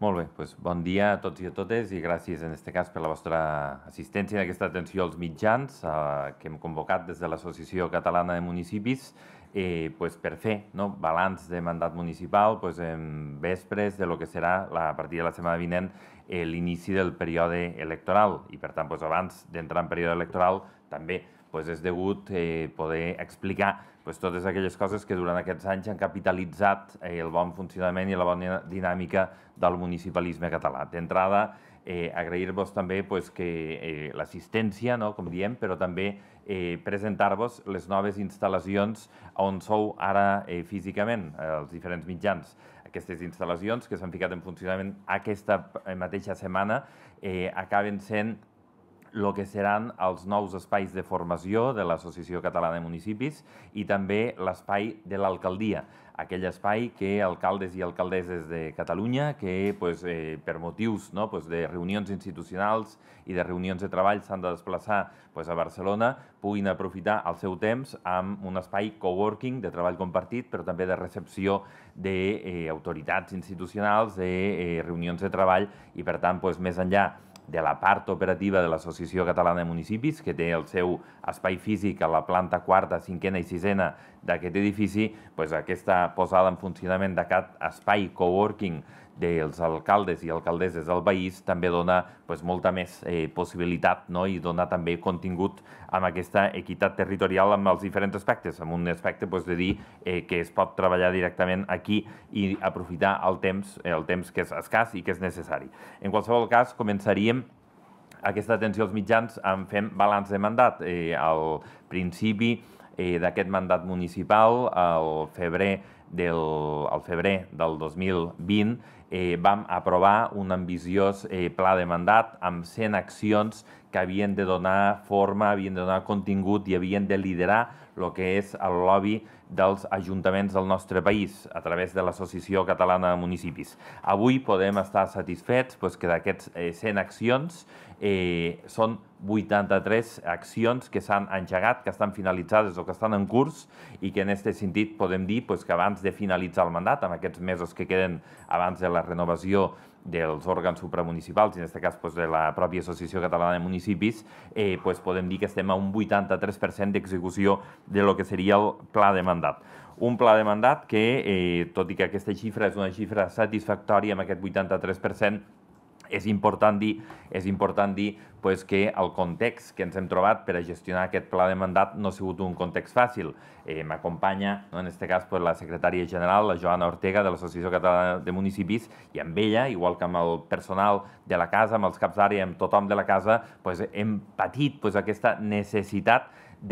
Molt bé, doncs bon dia a tots i a totes i gràcies en aquest cas per la vostra assistència en aquesta atenció als mitjans que hem convocat des de l'Associació Catalana de Municipis per fer balanç de mandat municipal en vespres de lo que serà a partir de la setmana vinent l'inici del període electoral i per tant abans d'entrar en període electoral també és degut poder explicar totes aquelles coses que durant aquests anys han capitalitzat el bon funcionament i la bona dinàmica del municipalisme català. D'entrada, agrair-vos també que l'assistència, com diem, però també presentar-vos les noves instal·lacions on sou ara físicament, els diferents mitjans. Aquestes instal·lacions que s'han ficat en funcionament aquesta mateixa setmana acaben sent el que seran els nous espais de formació de l'Associació Catalana de Municipis i també l'espai de l'alcaldia, aquell espai que alcaldes i alcaldesses de Catalunya que per motius de reunions institucionals i de reunions de treball s'han de desplaçar a Barcelona puguin aprofitar el seu temps amb un espai coworking de treball compartit, però també de recepció d'autoritats institucionals, de reunions de treball i, per tant, més enllà de la part operativa de l'Associació Catalana de Municipis, que té el seu espai físic a la planta quarta, cinquena i sisena d'aquest edifici, aquesta posada en funcionament d'aquest espai coworking dels alcaldes i alcaldesses del país també dona molta més possibilitat i dona també contingut amb aquesta equitat territorial amb els diferents aspectes, amb un aspecte de dir que es pot treballar directament aquí i aprofitar el temps que és escàs i que és necessari. En qualsevol cas, començaríem aquesta atenció als mitjans fent balanç de mandat. Al principi d'aquest mandat municipal, al febrer del 2020, vam aprovar un ambiciós pla de mandat amb 100 accions que havien de donar forma, havien de donar contingut i havien de liderar el que és el lobby dels ajuntaments del nostre país a través de l'Associació Catalana de Municipis. Avui podem estar satisfets que d'aquests 100 accions són 83 accions que s'han engegat, que estan finalitzades o que estan en curs i que en aquest sentit podem dir que abans de finalitzar el mandat, en aquests mesos que queden abans de la renovació dels òrgans supramunicipals, i en aquest cas de la pròpia Associació Catalana de Municipis, podem dir que estem a un 83% d'execució de lo que seria el pla de mandat. Un pla de mandat que, tot i que aquesta xifra és una xifra satisfactòria amb aquest 83%, és important dir que el context que ens hem trobat per a gestionar aquest pla de mandat no ha sigut un context fàcil. M'acompanya, en aquest cas, la secretària general, la Joana Ortega, de l'Associació Catalana de Municipis, i amb ella, igual que amb el personal de la casa, amb els caps d'àrea, amb tothom de la casa, hem patit aquesta necessitat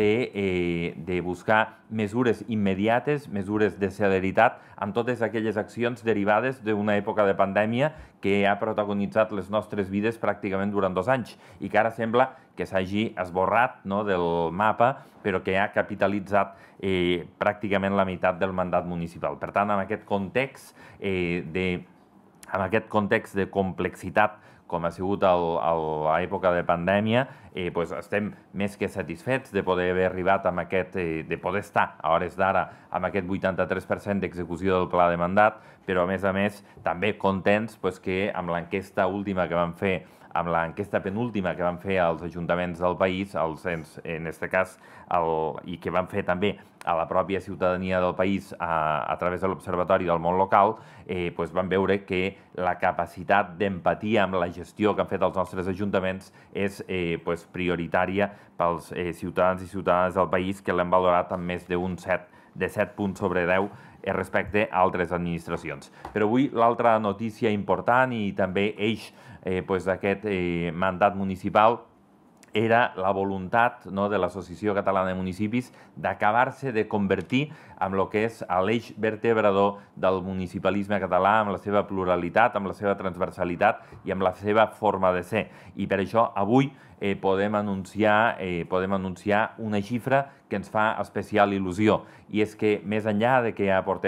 de buscar mesures immediates, mesures de celeritat, amb totes aquelles accions derivades d'una època de pandèmia que ha protagonitzat les nostres vides pràcticament durant 2 anys i que ara sembla que s'hagi esborrat del mapa, però que ha capitalitzat pràcticament la meitat del mandat municipal. Per tant, en aquest context de complexitat com ha sigut a l'època de pandèmia, estem més que satisfets de poder haver arribat de poder estar a hores d'ara amb aquest 83% d'execució del pla de mandat, però a més també contents que amb l'enquesta última que vam fer, amb l'enquesta penúltima que van fer als ajuntaments del país, en aquest cas, i que van fer també a la pròpia ciutadania del país a través de l'Observatori del Món Local, vam veure que la capacitat d'empatia amb la gestió que han fet els nostres ajuntaments és prioritària pels ciutadans i ciutadanes del país, que l'han valorat amb més de 7 punts sobre 10 respecte a altres administracions. Però avui l'altra notícia important i també eix d'aquest mandat municipal era la voluntat de l'Associació Catalana de Municipis d'acabar-se de convertir en el que és l'eix vertebrador del municipalisme català, amb la seva pluralitat, amb la seva transversalitat i amb la seva forma de ser. I per això avui podem anunciar una xifra que ens fa especial il·lusió, i és que més enllà de que aportem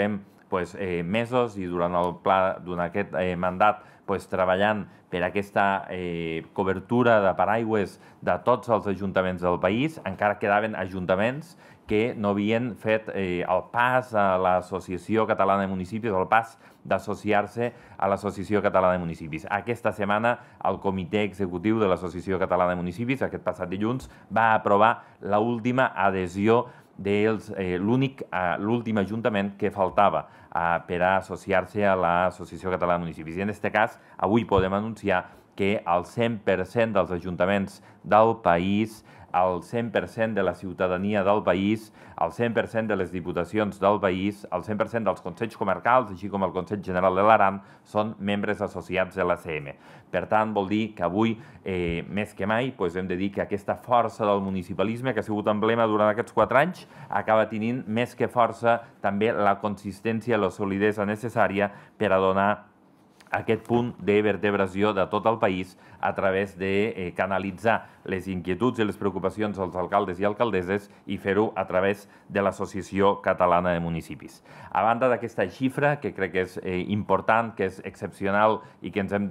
mesos i durant aquest mandat treballant per aquesta cobertura de paraigües de tots els ajuntaments del país. Encara quedaven ajuntaments que no havien fet el pas a l'Associació Catalana de Municipis, el pas d'associar-se a l'Associació Catalana de Municipis. Aquesta setmana el Comitè Executiu de l'Associació Catalana de Municipis, aquest passat dilluns, va aprovar l'última adhesió de l'últim ajuntament que faltava per a associar-se a l'Associació Catalana de Municipis. I en aquest cas, avui podem anunciar que el 100% dels ajuntaments del país, el 100% de la ciutadania del país, el 100% de les diputacions del país, el 100% dels consells comarcals, així com el Consell General de l'Aran, són membres associats de l'ACM. Per tant, vol dir que avui, més que mai, hem de dir que aquesta força del municipalisme, que ha sigut emblema durant aquests 4 anys, acaba tenint més que força també la consistència i la solidesa necessària per a donar aquest punt de vertebració de tot el país a través de canalitzar les inquietuds i les preocupacions dels alcaldes i alcaldesses i fer-ho a través de l'Associació Catalana de Municipis. A banda d'aquesta xifra, que crec que és important, que és excepcional i que ens hem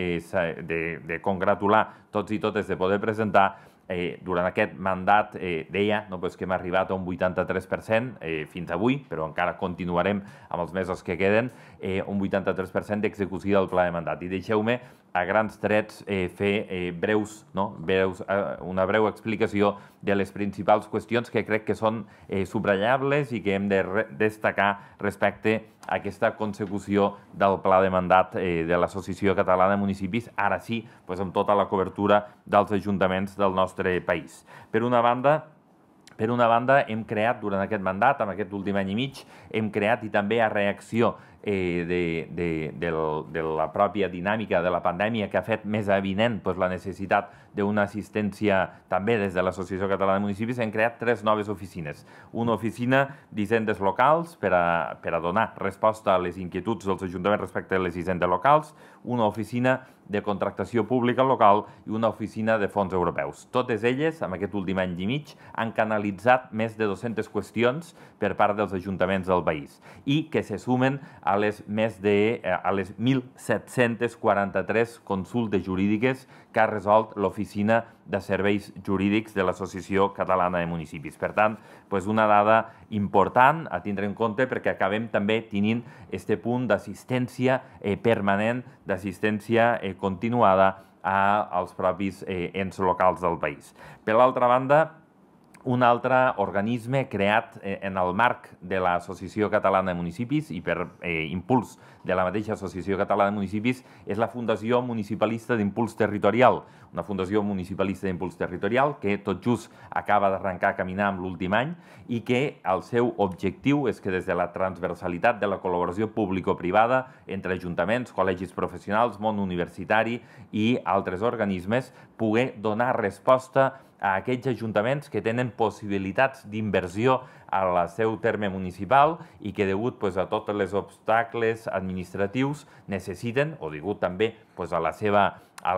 de congratular tots i totes de poder presentar, durant aquest mandat deia que hem arribat a un 83% fins avui, però encara continuarem amb els mesos que queden, un 83% d'execució del pla de mandat. I deixeu-me, a grans trets, fer una breu explicació de les principals qüestions que crec que són subratllables i que hem de destacar respecte a aquesta consecució del pla de mandat de l'Associació Catalana de Municipis, ara sí, amb tota la cobertura dels ajuntaments del nostre país. Per una banda, hem creat durant aquest mandat, en aquest últim any i mig, hem creat i també a reacció de la pròpia dinàmica de la pandèmia que ha fet més evident la necessitat d'una assistència també des de l'Associació Catalana de Municipis, hem creat 3 noves oficines. Una oficina d'hisendes locals per a donar resposta a les inquietuds dels ajuntaments respecte a les hisendes locals, una oficina de contractació pública local i una oficina de fons europeus. Totes elles, en aquest últim any i mig, han canalitzat més de 200 qüestions per part dels ajuntaments del país i que se sumen a les 1.743 consultes jurídiques que ha resolt l'Oficina de Serveis Jurídics de l'Associació Catalana de Municipis. Per tant, una dada important a tindre en compte perquè acabem també tenint aquest punt d'assistència permanent, d'assistència continuada als propis ens locals del país. Per l'altra banda, un altre organisme creat en el marc de l'Associació Catalana de Municipis i per impuls de la mateixa Associació Catalana de Municipis és la Fundació Municipalista d'Impuls Territorial, una fundació municipalista d'impuls territorial que tot just acaba d'arrencar a caminar amb l'últim any i que el seu objectiu és que des de la transversalitat de la col·laboració público-privada entre ajuntaments, col·legis professionals, món universitari i altres organismes pugui donar resposta a aquells ajuntaments que tenen possibilitats d'inversió al seu terme municipal i que, degut a tots els obstacles administratius, necessiten, o degut també a la seva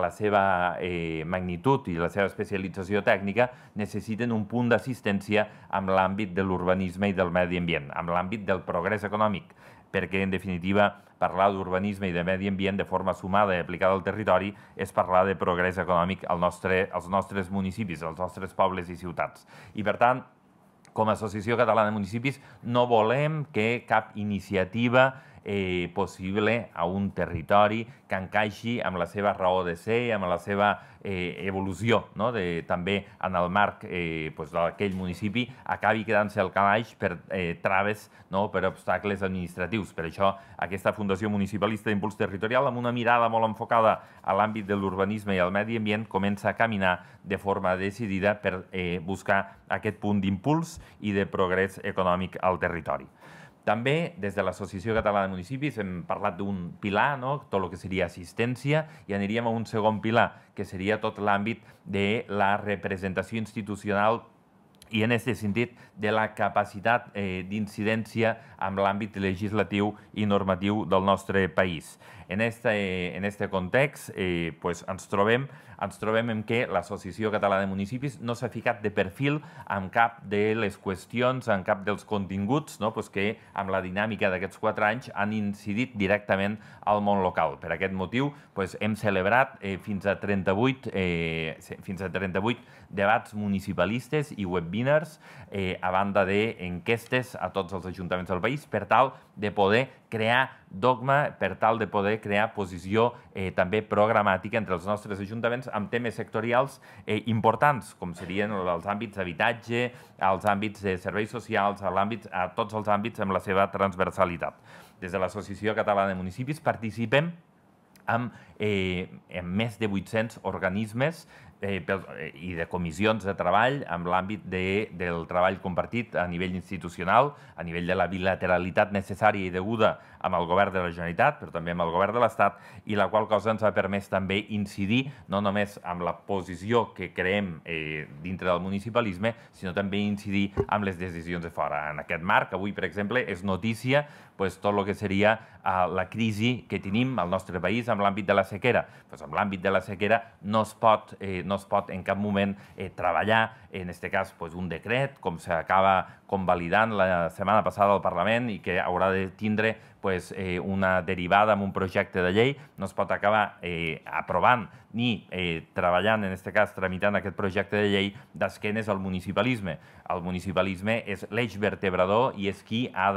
magnitud i la seva especialització tècnica, necessiten un punt d'assistència amb l'àmbit de l'urbanisme i del medi ambient, amb l'àmbit del progrés econòmic, perquè, en definitiva, parlar d'urbanisme i de medi ambient de forma sumada i aplicada al territori és parlar de progrés econòmic als nostres municipis, als nostres pobles i ciutats. I, per tant, com a Associació Catalana de Municipis, no volem que cap iniciativa possible a un territori que encaixi amb la seva raó de ser, amb la seva evolució, també en el marc d'aquell municipi, acabi quedant-se al calaix per traves, per obstacles administratius. Per això, aquesta Fundació Municipalista d'Impuls Territorial, amb una mirada molt enfocada a l'àmbit de l'urbanisme i al medi ambient, comença a caminar de forma decidida per buscar aquest punt d'impuls i de progrés econòmic al territori. També, des de l'Associació Catalana de Municipis, hem parlat d'un pilar, tot el que seria assistència, i aniríem a un segon pilar, que seria tot l'àmbit de la representació institucional i en aquest sentit de la capacitat d'incidència amb l'àmbit legislatiu i normatiu del nostre país. En este context ens trobem en què l'Associació Catalana de Municipis no s'ha ficat de perfil en cap de les qüestions, en cap dels continguts que amb la dinàmica d'aquests 4 anys han incidit directament al món local. Per aquest motiu hem celebrat fins a 38 debats municipalistes i webinars a banda d'enquestes a tots els ajuntaments del país per tal de poder crear dogma, per tal de poder crear posició també programàtica entre els nostres ajuntaments amb temes sectorials importants, com serien els àmbits d'habitatge, els àmbits de serveis socials, a tots els àmbits amb la seva transversalitat. Des de l'Associació Catalana de Municipis participem amb més de 800 organismes i de comissions de treball amb l'àmbit del treball compartit a nivell institucional, a nivell de la bilateralitat necessària i deguda amb el govern de la Generalitat, però també amb el govern de l'Estat, i la qual cosa ens ha permès també incidir no només amb la posició que creem dintre del municipalisme, sinó també incidir amb les decisions de fora. En aquest marc, avui, per exemple, és notícia tot el que seria la crisi que tenim al nostre país amb l'àmbit de la sequera. En l'àmbit de la sequera no es pot en cap moment treballar, en aquest cas, un decret, com s'acaba convalidant la setmana passada al Parlament i que haurà de tindre una derivada amb un projecte de llei, no es pot acabar aprovant ni treballant, en aquest cas, tramitant aquest projecte de llei d'esquenes al municipalisme. El municipalisme és l'eix vertebrador i és qui ha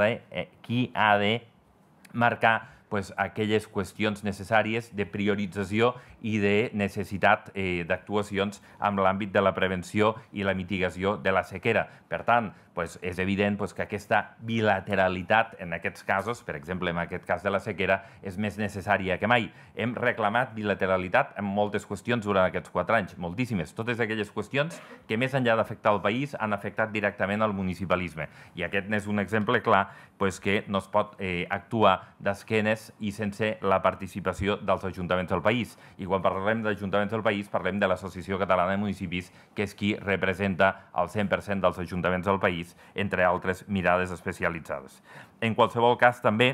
de marcar aquelles qüestions necessàries de priorització i de necessitat d'actuacions amb l'àmbit de la prevenció i la mitigació de la sequera. Per tant, és evident que aquesta bilateralitat en aquests casos, per exemple, en aquest cas de la sequera, és més necessària que mai. Hem reclamat bilateralitat en moltes qüestions durant aquests 4 anys, moltíssimes. Totes aquelles qüestions que, més enllà d'afectar el país, han afectat directament al municipalisme. I aquest n'és un exemple clar que no es pot actuar d'esquenes i sense la participació dels ajuntaments del país. I quan parlem d'ajuntaments del país, parlem de l'Associació Catalana de Municipis, que és qui representa el 100% dels ajuntaments del país, entre altres mirades especialitzades. En qualsevol cas, també,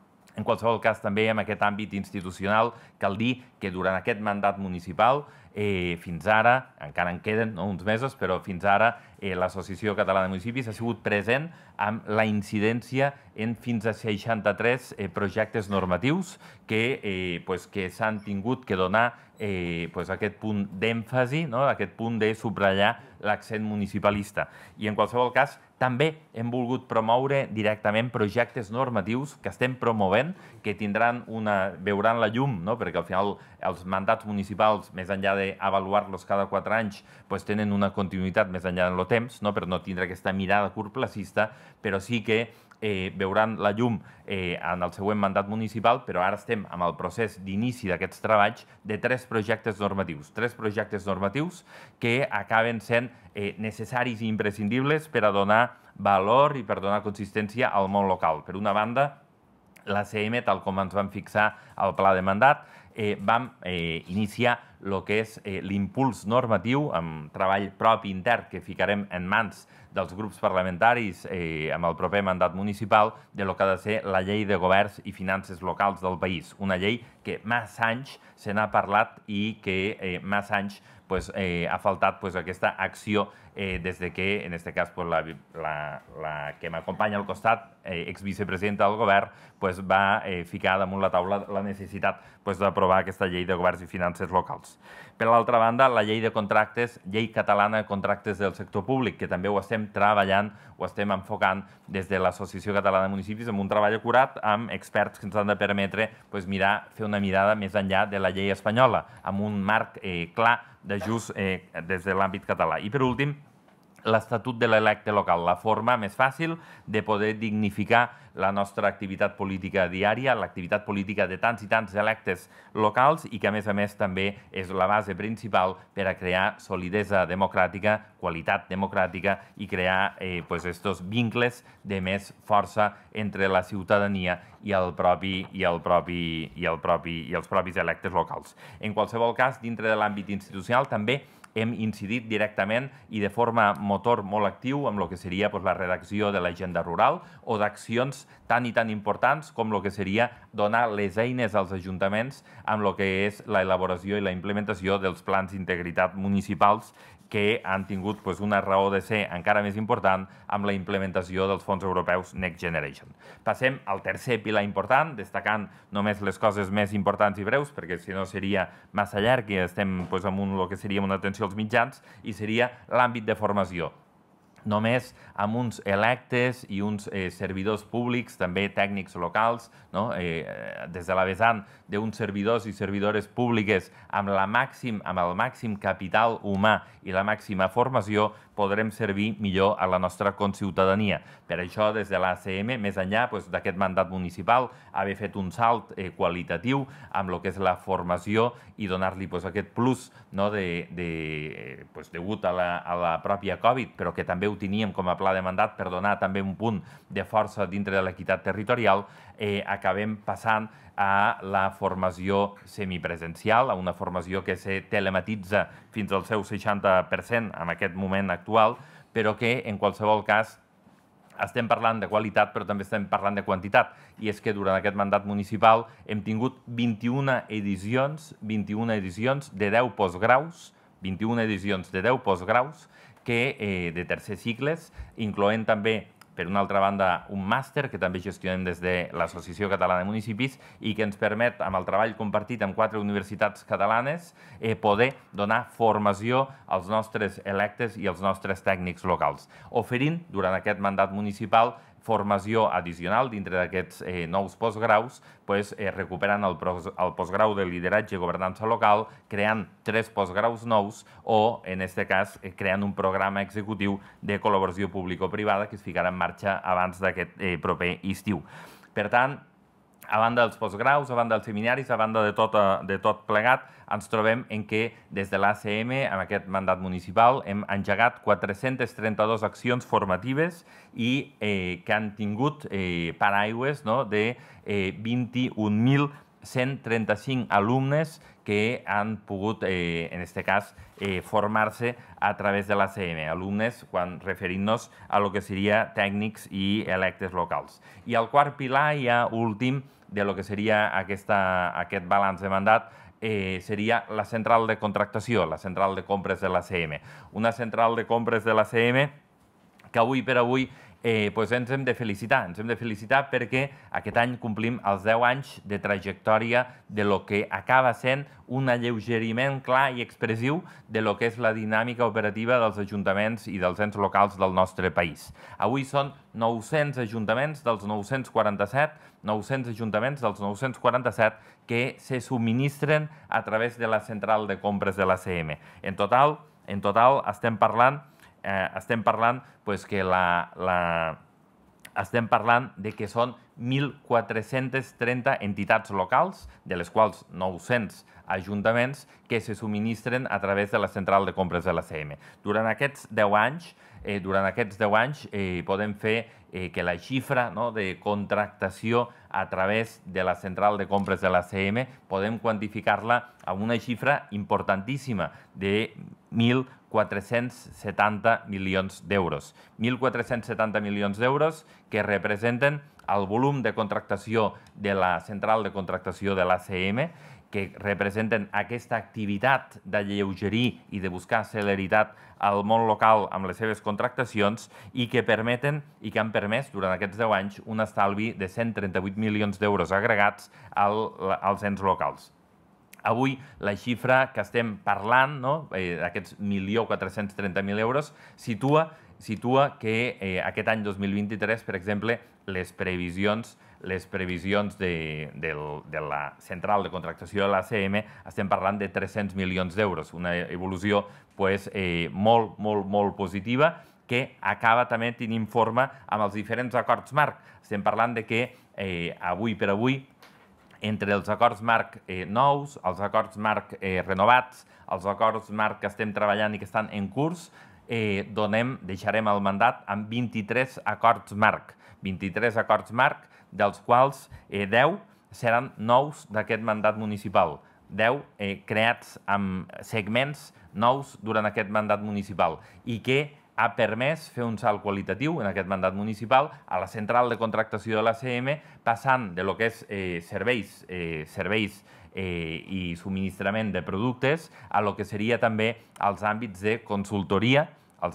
en aquest àmbit institucional, cal dir que durant aquest mandat municipal, fins ara, encara en queden uns mesos, però fins ara l'Associació Catalana de Municipis ha sigut present amb la incidència en fins a 63 projectes normatius que s'han tingut que donar aquest punt d'èmfasi, aquest punt de subratllar l'accent municipalista. I en qualsevol cas, també hem volgut promoure directament projectes normatius que estem promovent, que veuran la llum, perquè al final els mandats municipals, més enllà d'avaluar-los cada 4 anys, tenen una continuïtat més enllà en el temps, per no tindre aquesta mirada curtplacista, però sí que veuran la llum en el següent mandat municipal, però ara estem amb el procés d'inici d'aquests treballs de 3 projectes normatius. 3 projectes normatius que acaben sent necessaris i imprescindibles per a donar valor i per donar consistència al món local. Per una banda, l'ACM, tal com ens vam fixar al pla de mandat, vam iniciar el que és l'impuls normatiu amb treball propi intern que ficarem en mans dels grups parlamentaris amb el proper mandat municipal de lo que ha de ser la llei de governs i finances locals del país. Una llei que massa anys se n'ha parlat i que massa anys ha faltat aquesta acció des que, en aquest cas, la que m'acompanya al costat, exvicepresidenta del govern, va ficar damunt la taula la necessitat d'aprovar aquesta llei de governs i finances locals. Per l'altra banda, la llei de contractes, llei catalana de contractes del sector públic, que també ho estem treballant, ho estem enfocant des de l'Associació Catalana de Municipis amb un treball acurat amb experts que ens han de permetre fer una mirada més enllà de la llei espanyola, amb un marc clar d'ajust des de l'àmbit català. I per últim, l'Estatut de l'Electe Local, la forma més fàcil de poder dignificar la nostra activitat política diària, l'activitat política de tants i tants electes locals i que, a més, també és la base principal per a crear solidesa democràtica, qualitat democràtica i crear estos vincles de més força entre la ciutadania i els propis electes locals. En qualsevol cas, dintre de l'àmbit institucional, també hem incidit directament i de forma motor molt actiu amb el que seria la redacció de l'agenda rural o d'accions tan i tan importants com el que seria donar les eines als ajuntaments amb el que és l'elaboració i la implementació dels plans d'integritat municipals que han tingut una raó de ser encara més important amb la implementació dels fons europeus Next Generation. Passem al tercer pilar important, destacant només les coses més importants i breus, perquè si no seria massa llarg i estem amb el que seria una atenció als mitjans, i seria l'àmbit de formació. Només amb uns electes i uns servidors públics, també tècnics locals, des de la vessant d'uns servidors i servidores públiques amb el màxim capital humà i la màxima formació, podrem servir millor a la nostra conciutadania. Per això, des de l'ACM, més enllà d'aquest mandat municipal, haver fet un salt qualitatiu amb el que és la formació i donar-li aquest plus degut a la pròpia Covid, però que també ho teníem com a pla de mandat per donar també un punt de força dintre de l'equitat territorial, acabem passant a la formació semipresencial, a una formació que se telematitza fins al seu 60% en aquest moment actual, però que en qualsevol cas estem parlant de qualitat, però també estem parlant de quantitat. I és que durant aquest mandat municipal hem tingut 21 edicions de 10 postgraus, 21 edicions de 10 postgraus de tercers cicles, incloent també, per una altra banda, un màster que també gestionem des de l'Associació Catalana de Municipis i que ens permet, amb el treball compartit amb 4 universitats catalanes, poder donar formació als nostres electes i als nostres tècnics locals, oferint, durant aquest mandat municipal, formació addicional dintre d'aquests nous postgraus, recuperant el postgrau de lideratge i governança local, creant 3 postgraus nous o, en aquest cas, creant un programa executiu de col·laboració público-privada que es ficarà en marxa abans d'aquest proper estiu. Per tant, a banda dels postgraus, a banda dels seminaris, a banda de tot plegat, ens trobem en què des de l'ACM, amb aquest mandat municipal, hem engegat 432 accions formatives i que han tingut paraigües de 21.135 alumnes que han pogut, en aquest cas, formar-se a través de l'ACM, alumnes quan referint-nos a lo que seria tècnics i electes locals. I el quart pilar, ja últim, de lo que seria aquest balanç de mandat, seria la central de contractació, la central de compres de l'ACM. Una central de compres de l'ACM que avui per avui ens hem de felicitar. Ens hem de felicitar perquè aquest any complim els 10 anys de trajectòria de lo que acaba sent un alleugeriment clar i expressiu de lo que és la dinàmica operativa dels ajuntaments i dels ens locals del nostre país. Avui són 900 ajuntaments dels 947, 900 ajuntaments dels 947 que se subministren a través de la central de compres de l'ACM. En total estem parlant que són 1.430 entitats locals, de les quals 900 ajuntaments que se subministren a través de la central de compres de l'ACM. Durant aquests 10 anys podem fer que la xifra de contractació a través de la central de compres de l'ACM podem quantificar-la amb una xifra importantíssima de 1.470 milions d'euros. 1.470 milions d'euros que representen el volum de contractació de la central de contractació de l'ACM, que representen aquesta activitat d'alleugerir i de buscar celeritat al món local amb les seves contractacions i que han permès durant aquests 10 anys un estalvi de 138 milions d'euros agregats als ens locals. Avui, la xifra que estem parlant, d'aquests 1.430.000 euros, situa que aquest any 2023, per exemple, les previsions de la central de contractació de l'ACM estem parlant de 300 milions d'euros, una evolució molt positiva que acaba també tenint forma amb els diferents acords marc. Estem parlant de que avui per avui entre els acords marc nous, els acords marc renovats, els acords marc que estem treballant i que estan en curs, deixarem el mandat amb 23 acords marc. 23 acords marc, dels quals 10 seran nous d'aquest mandat municipal. creats amb segments nous durant aquest mandat municipal i que ha permès fer un salt qualitatiu en aquest mandat municipal a la central de contractació de l'ACM, passant de lo que és serveis i subministrament de productes a lo que seria també els àmbits de consultoria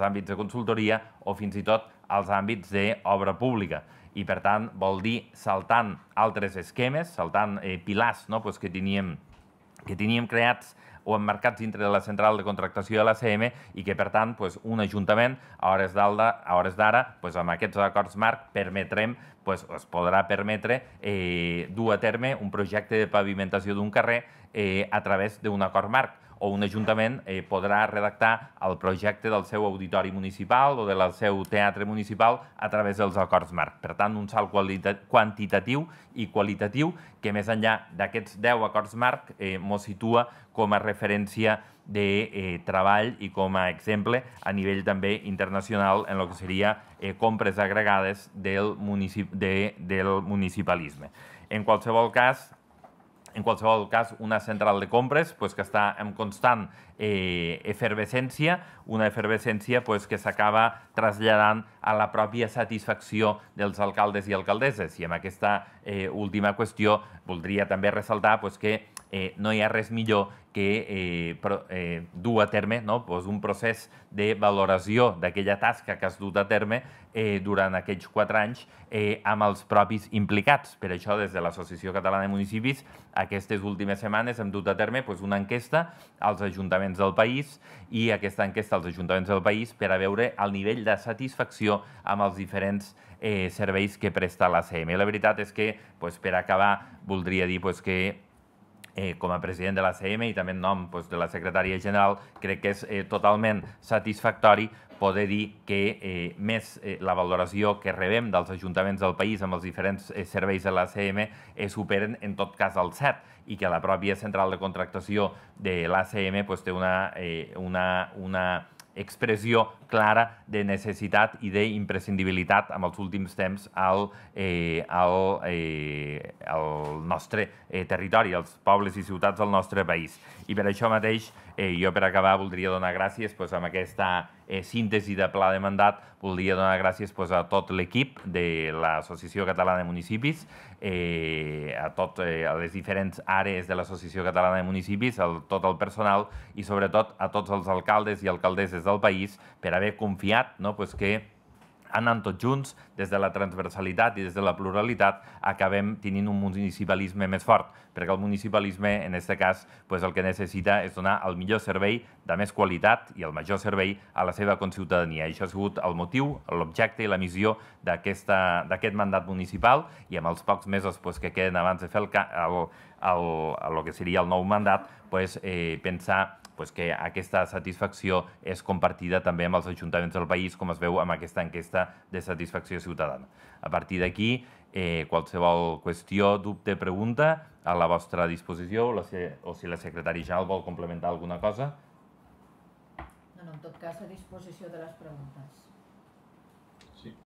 o fins i tot als àmbits d'obra pública. I, per tant, vol dir saltant altres esquemes, saltant pilars que teníem creats o emmarcats dintre de la central de contractació de l'ACM i que, per tant, un ajuntament, a hores d'ara, amb aquests acords marc, es podrà permetre dur a terme un projecte de pavimentació d'un carrer a través d'un acord marc, o un ajuntament podrà redactar el projecte del seu auditori municipal o del seu teatre municipal a través dels acords marc. Per tant, un salt quantitatiu i qualitatiu que, més enllà d'aquests 10 acords marc, ens situa com a referència de treball i com a exemple a nivell també internacional en el que seria compres agregades del municipalisme. En qualsevol cas, una central de compres que està en constant efervescència, una efervescència que s'acaba traslladant a la pròpia satisfacció dels alcaldes i alcaldesses. I amb aquesta última qüestió voldria també ressaltar que no hi ha res millor que dur a terme un procés de valoració d'aquella tasca que has dut a terme durant aquells 4 anys amb els propis implicats. Per això, des de l'Associació Catalana de Municipis, aquestes últimes setmanes hem dut a terme una enquesta als ajuntaments del país i aquesta enquesta als ajuntaments del país per a veure el nivell de satisfacció amb els diferents serveis que presta l'ACM. La veritat és que, per acabar, voldria dir que com a president de l'ACM i també en nom de la secretària general, crec que és totalment satisfactori poder dir que la valoració que rebem dels ajuntaments del país amb els diferents serveis de l'ACM superen en tot cas el 7 i que la pròpia central de contractació de l'ACM té una expressió clara de necessitat i d'imprescindibilitat en els últims temps al nostre territori, als pobles i ciutats del nostre país. I per això mateix, jo per acabar voldria donar gràcies amb aquesta síntesi de pla de mandat, voldria donar gràcies a tot l'equip de l'Associació Catalana de Municipis, a les diferents àrees de l'Associació Catalana de Municipis, a tot el personal i sobretot a tots els alcaldes i alcaldesses del país per haver confiat que anant tots junts, des de la transversalitat i des de la pluralitat, acabem tenint un municipalisme més fort, perquè el municipalisme, en aquest cas, el que necessita és donar el millor servei de més qualitat i el major servei a la seva conciutadania. Això ha sigut el motiu, l'objecte i la missió d'aquest mandat municipal i amb els pocs mesos que queden abans de fer el que seria el nou mandat, pensar que aquesta satisfacció és compartida també amb els ajuntaments del país, com es veu amb aquesta enquesta de satisfacció ciutadana. A partir d'aquí, qualsevol qüestió, dubte, pregunta, a la vostra disposició, o si la secretària general vol complementar alguna cosa. No, en tot cas, a disposició de les preguntes.